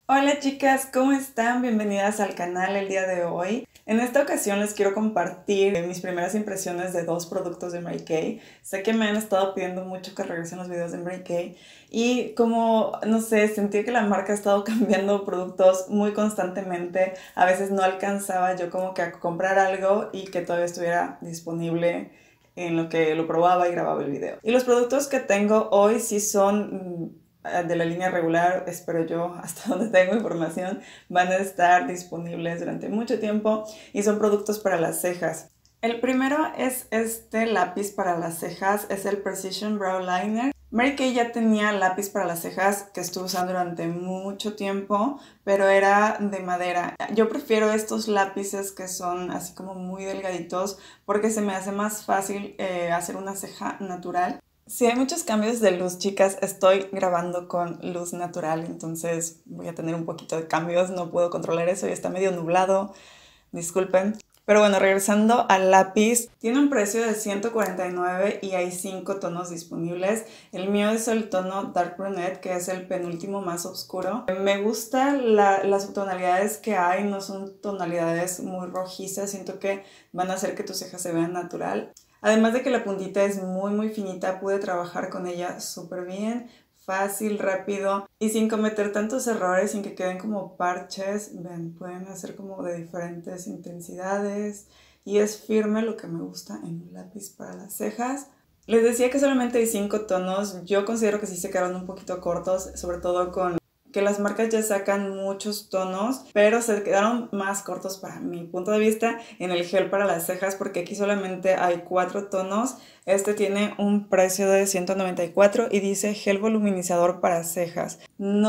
Hola chicas, ¿cómo están? Bienvenidas al canal el día de hoy. En esta ocasión les quiero compartir mis primeras impresiones de dos productos de Mary Kay. Sé que me han estado pidiendo mucho que regresen los videos de Mary Kay y como, no sé, sentí que la marca ha estado cambiando productos muy constantemente. A veces no alcanzaba yo como que a comprar algo y que todavía estuviera disponible en lo que lo probaba y grababa el video. Y los productos que tengo hoy sí son de la línea regular, espero yo, hasta donde tengo información, van a estar disponibles durante mucho tiempo y son productos para las cejas. El primero es este lápiz para las cejas, es el Precision Brow Liner. Mary Kay ya tenía lápiz para las cejas que estuve usando durante mucho tiempo, pero era de madera. Yo prefiero estos lápices que son así como muy delgaditos porque se me hace más fácil hacer una ceja natural. Sí, hay muchos cambios de luz, chicas. Estoy grabando con luz natural, entonces voy a tener un poquito de cambios. No puedo controlar eso y está medio nublado. Disculpen. Pero bueno, regresando al lápiz, tiene un precio de $149 y hay 5 tonos disponibles. El mío es el tono Dark Brunette, que es el penúltimo más oscuro. Me gustan las subtonalidades que hay, no son tonalidades muy rojizas. Siento que van a hacer que tus cejas se vean natural. Además de que la puntita es muy finita, pude trabajar con ella súper bien, fácil, rápido y sin cometer tantos errores, sin que queden como parches. Ven, pueden hacer como de diferentes intensidades y es firme, lo que me gusta en un lápiz para las cejas. Les decía que solamente hay 5 tonos, yo considero que sí se quedaron un poquito cortos, sobre todo con que las marcas ya sacan muchos tonos, pero se quedaron más cortos para mi punto de vista en el gel para las cejas, porque aquí solamente hay 4 tonos. Este tiene un precio de $194 y dice gel voluminizador para cejas.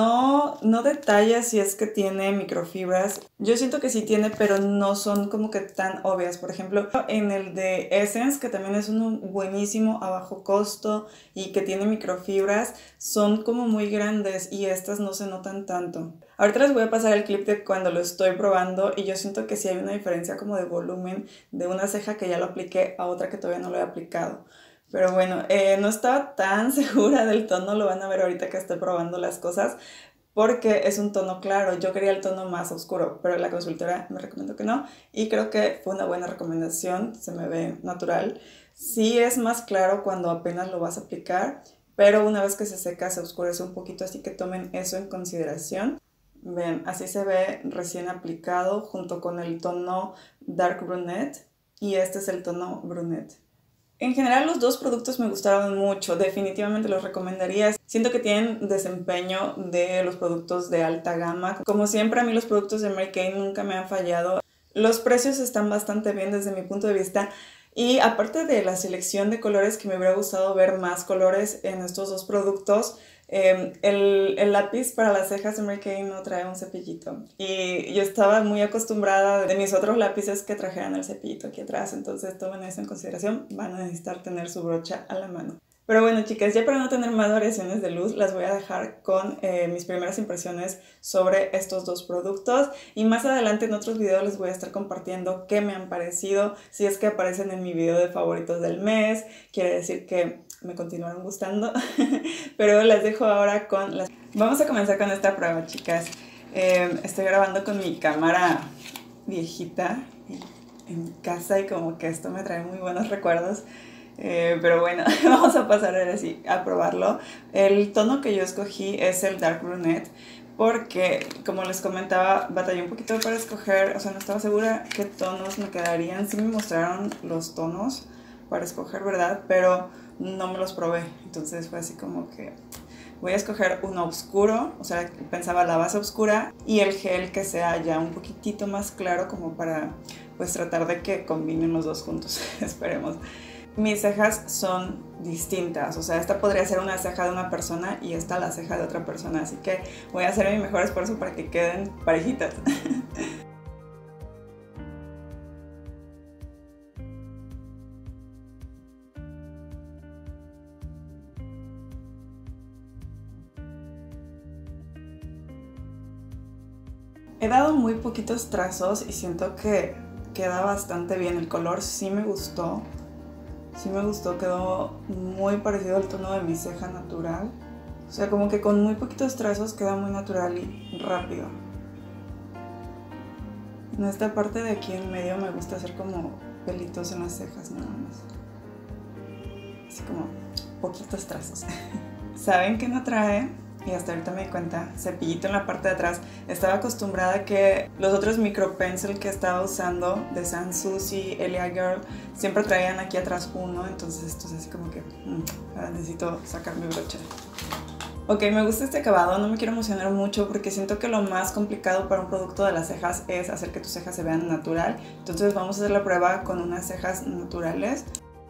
No detalla si es que tiene microfibras. Yo siento que sí tiene, pero no son como que tan obvias. Por ejemplo, en el de Essence, que también es uno buenísimo a bajo costo y que tiene microfibras, son como muy grandes y estas no se notan tanto. Ahorita les voy a pasar el clip de cuando lo estoy probando y yo siento que sí hay una diferencia como de volumen de una ceja que ya lo apliqué a otra que todavía no lo he aplicado. Pero bueno, no estaba tan segura del tono, lo van a ver ahorita que estoy probando las cosas, porque es un tono claro. Yo quería el tono más oscuro, pero la consultora me recomendó que no y creo que fue una buena recomendación, se me ve natural. Sí es más claro cuando apenas lo vas a aplicar, pero una vez que se seca se oscurece un poquito, así que tomen eso en consideración. Ven, así se ve recién aplicado junto con el tono Dark Brunette y este es el tono Brunette. En general los dos productos me gustaron mucho, definitivamente los recomendaría. Siento que tienen desempeño de los productos de alta gama. Como siempre, a mí los productos de Mary Kay nunca me han fallado. Los precios están bastante bien desde mi punto de vista. Y aparte de la selección de colores, que me hubiera gustado ver más colores en estos dos productos, el lápiz para las cejas de Mary Kay no trae un cepillito y yo estaba muy acostumbrada de mis otros lápices que trajeran el cepillito aquí atrás, entonces tomen eso en consideración, van a necesitar tener su brocha a la mano. Pero bueno, chicas, ya para no tener más variaciones de luz, las voy a dejar con mis primeras impresiones sobre estos dos productos y más adelante en otros videos les voy a estar compartiendo qué me han parecido, si es que aparecen en mi video de favoritos del mes, quiere decir que me continuaron gustando, pero las dejo ahora con las... Vamos a comenzar con esta prueba, chicas. Estoy grabando con mi cámara viejita en casa y como que esto me trae muy buenos recuerdos. Pero bueno, vamos a pasar ahora sí a probarlo. El tono que yo escogí es el Dark Brunette porque, como les comentaba, batallé un poquito para escoger, o sea, no estaba segura qué tonos me quedarían. Sí me mostraron los tonos para escoger, ¿verdad? Pero no me los probé, entonces fue así como que voy a escoger uno oscuro, o sea, pensaba la base oscura y el gel que sea ya un poquitito más claro como para pues tratar de que combinen los dos juntos, esperemos. Mis cejas son distintas, o sea, esta podría ser una ceja de una persona y esta la ceja de otra persona, así que voy a hacer mi mejor esfuerzo para que queden parejitas. He dado muy poquitos trazos y siento que queda bastante bien, el color sí me gustó, quedó muy parecido al tono de mi ceja natural. O sea, como que con muy poquitos trazos queda muy natural y rápido. En esta parte de aquí en medio me gusta hacer como pelitos en las cejas nada más. Así como poquitos trazos. ¿Saben qué no trae? Y hasta ahorita me di cuenta, cepillito en la parte de atrás. Estaba acostumbrada a que los otros micro pencil que estaba usando de Sanssouci, Elia Girl, siempre traían aquí atrás uno, entonces esto es así como que ahora necesito sacar mi brocha. Ok, me gusta este acabado, no me quiero emocionar mucho porque siento que lo más complicado para un producto de las cejas es hacer que tus cejas se vean natural. Entonces vamos a hacer la prueba con unas cejas naturales.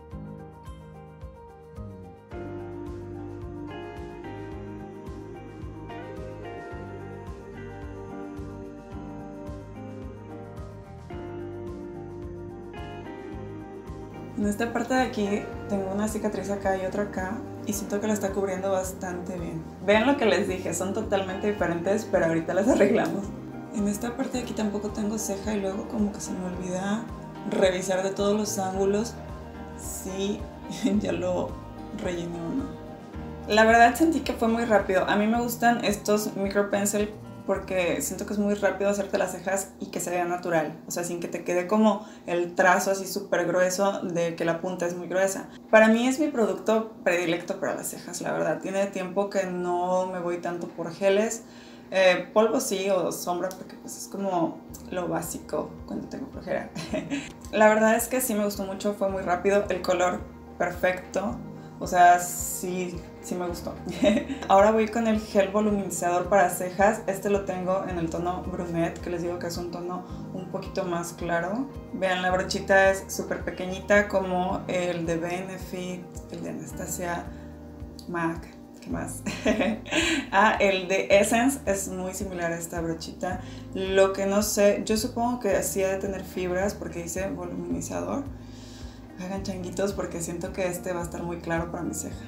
En esta parte de aquí tengo una cicatriz acá y otra acá y siento que la está cubriendo bastante bien. Vean lo que les dije, son totalmente diferentes, pero ahorita las arreglamos. En esta parte de aquí tampoco tengo ceja y luego como que se me olvida revisar de todos los ángulos si ya lo rellené o no. La verdad sentí que fue muy rápido. A mí me gustan estos micro pencil porque siento que es muy rápido hacerte las cejas y que se vea natural, o sea, sin que te quede como el trazo así súper grueso de que la punta es muy gruesa. Para mí es mi producto predilecto para las cejas, la verdad. Tiene tiempo que no me voy tanto por geles, polvo sí o sombra porque pues es como lo básico cuando tengo flojera. La verdad es que sí me gustó mucho, fue muy rápido, el color perfecto. O sea, sí me gustó. Ahora voy con el gel voluminizador para cejas. Este lo tengo en el tono brunette, que les digo que es un tono un poquito más claro. Vean, la brochita es súper pequeñita como el de Benefit, el de Anastasia MAC. ¿Qué más? El de Essence es muy similar a esta brochita. Lo que no sé, yo supongo que sí ha de tener fibras porque dice voluminizador. Hagan changuitos porque siento que este va a estar muy claro para mi ceja.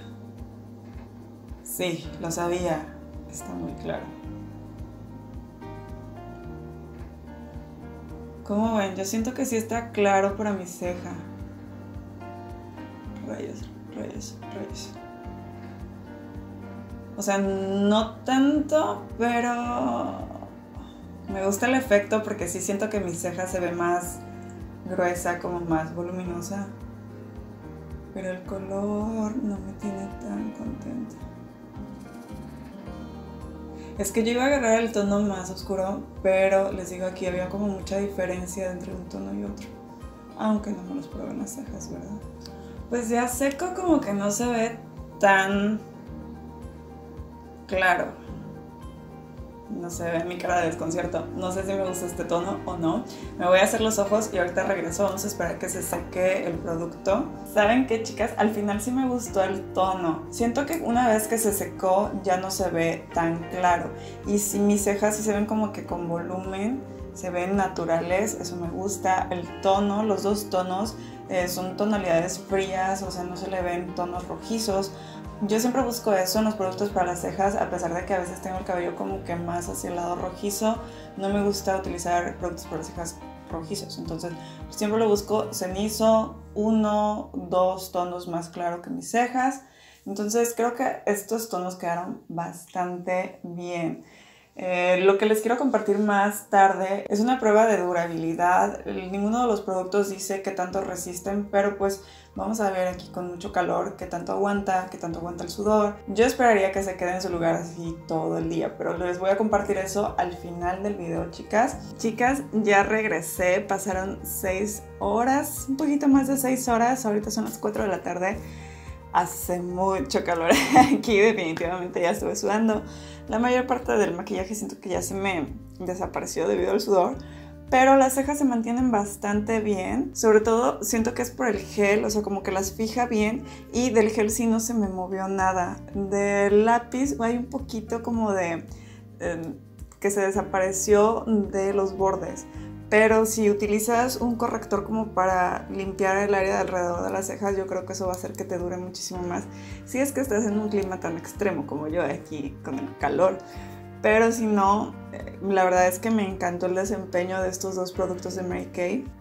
Sí, lo sabía, está muy claro. ¿Cómo ven? Yo siento que sí está claro para mi ceja. Rayos, rayos, rayos. O sea, no tanto, pero me gusta el efecto porque sí siento que mi ceja se ve más gruesa, como más voluminosa, pero el color no me tiene tan contenta. Es que yo iba a agarrar el tono más oscuro, pero les digo, aquí había como mucha diferencia entre un tono y otro, aunque no me los probé en las cejas, ¿verdad? Pues ya seco como que no se ve tan claro. No se ve mi cara de desconcierto. No sé si me gusta este tono o no. Me voy a hacer los ojos y ahorita regreso. Vamos a esperar que se seque el producto. ¿Saben qué, chicas? Al final sí me gustó el tono. Siento que una vez que se secó ya no se ve tan claro. Y si mis cejas sí se ven como que con volumen, se ven naturales, eso me gusta. El tono, los dos tonos son tonalidades frías, o sea, no se le ven tonos rojizos. Yo siempre busco eso en los productos para las cejas, a pesar de que a veces tengo el cabello como que más hacia el lado rojizo. No me gusta utilizar productos para las cejas rojizos, entonces siempre lo busco cenizo, 1, 2 tonos más claro que mis cejas. Entonces creo que estos tonos quedaron bastante bien. Lo que les quiero compartir más tarde es una prueba de durabilidad. Ninguno de los productos dice qué tanto resisten, pero pues vamos a ver aquí con mucho calor qué tanto aguanta el sudor. Yo esperaría que se quede en su lugar así todo el día, pero les voy a compartir eso al final del video, chicas. Chicas, ya regresé, pasaron 6 horas, un poquito más de 6 horas, ahorita son las 4 de la tarde. Hace mucho calor aquí, definitivamente ya estuve sudando. La mayor parte del maquillaje siento que ya se me desapareció debido al sudor, pero las cejas se mantienen bastante bien. Sobre todo siento que es por el gel, o sea, como que las fija bien, y del gel sí no se me movió nada. Del lápiz hay un poquito como de que se desapareció de los bordes. Pero si utilizas un corrector como para limpiar el área de alrededor de las cejas, yo creo que eso va a hacer que te dure muchísimo más. Si es que estás en un clima tan extremo como yo aquí con el calor. Pero si no, la verdad es que me encantó el desempeño de estos dos productos de Mary Kay.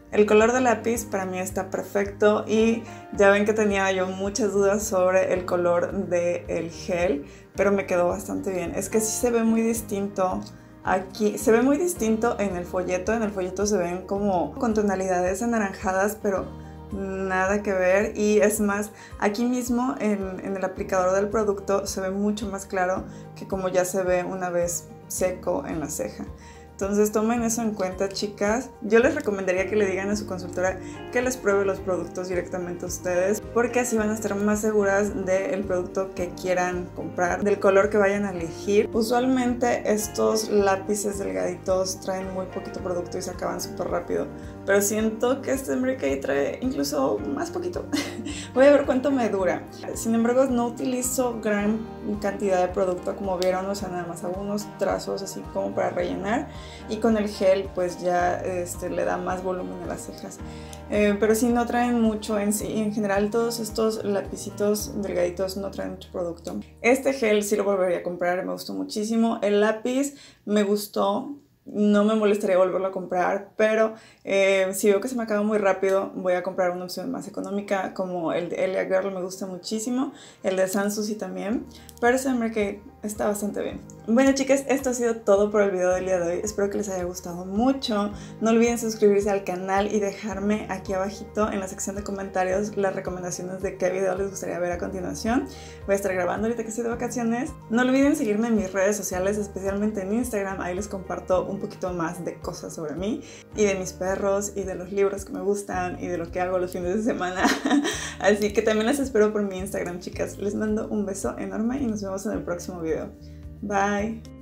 El color de lápiz para mí está perfecto y ya ven que tenía yo muchas dudas sobre el color del gel, pero me quedó bastante bien. Es que sí se ve muy distinto. Aquí se ve muy distinto en el folleto se ven como con tonalidades anaranjadas, pero nada que ver. Y es más, aquí mismo en el aplicador del producto se ve mucho más claro que como ya se ve una vez seco en la ceja. Entonces tomen eso en cuenta, chicas. Yo les recomendaría que le digan a su consultora que les pruebe los productos directamente a ustedes, porque así van a estar más seguras del producto que quieran comprar, del color que vayan a elegir. Usualmente estos lápices delgaditos traen muy poquito producto y se acaban súper rápido, pero siento que este Mary Kay trae incluso más poquito. Voy a ver cuánto me dura. Sin embargo, no utilizo gran cantidad de producto, como vieron, o sea, nada más hago unos trazos así como para rellenar. Y con el gel pues ya le da más volumen a las cejas, pero sí no traen mucho en sí. En general todos estos lapicitos delgaditos no traen mucho producto. Este gel sí lo volvería a comprar, me gustó muchísimo. El lápiz me gustó, no me molestaría volverlo a comprar, pero si veo que se me acaba muy rápido voy a comprar una opción más económica, como el de Elia Girl me gusta muchísimo, el de Sanssouci también, pero ese Mary Kay está bastante bien. Bueno, chicas, esto ha sido todo por el video del día de hoy. Espero que les haya gustado mucho. No olviden suscribirse al canal y dejarme aquí abajito en la sección de comentarios las recomendaciones de qué video les gustaría ver a continuación. Voy a estar grabando ahorita que estoy de vacaciones. No olviden seguirme en mis redes sociales, especialmente en Instagram. Ahí les comparto un poquito más de cosas sobre mí y de mis perros y de los libros que me gustan y de lo que hago los fines de semana. Así que también las espero por mi Instagram, chicas. Les mando un beso enorme y nos vemos en el próximo video. Bye.